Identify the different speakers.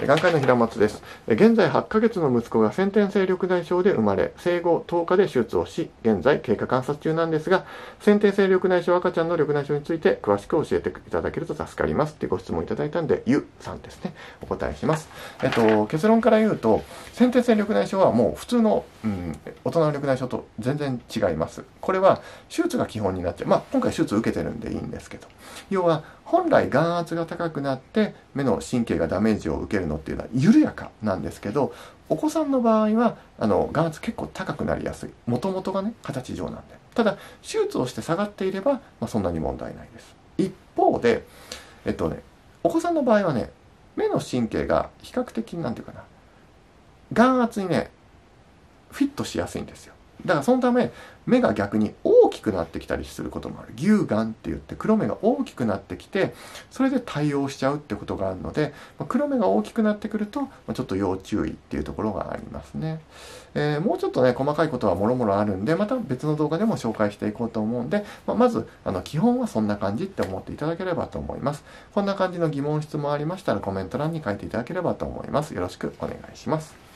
Speaker 1: 眼科医の平松です。現在8ヶ月の息子が先天性緑内障で生まれ、生後10日で手術をし、現在経過観察中なんですが、先天性緑内障赤ちゃんの緑内障について詳しく教えていただけると助かりますってご質問いただいたんで、ゆさんですね、お答えします。結論から言うと、先天性緑内障はもう普通の、大人の緑内障と全然違います。これは手術が基本になって、今回手術を受けてるんでいいんですけど、要は本来眼圧が高くなって目の神経がダメージを受けるのっていうのは緩やかなんですけど、お子さんの場合は眼圧結構高くなりやすい。もともとがね、形上なんで。ただ手術をして下がっていれば、そんなに問題ないです。一方でお子さんの場合はね、目の神経が比較的なんていうかな、眼圧にねフィットしやすいんですよ。だからそのため目が逆に大きくなってきたりすることもある。牛眼って言って黒目が大きくなってきて、それで対応しちゃうってことがあるので、黒目が大きくなってくるとちょっと要注意っていうところがありますね。もうちょっとね細かいことはもろもろあるんで、また別の動画でも紹介していこうと思うんで、まず基本はそんな感じって思っていただければと思います。こんな感じの疑問質問ありましたらコメント欄に書いていただければと思います。よろしくお願いします。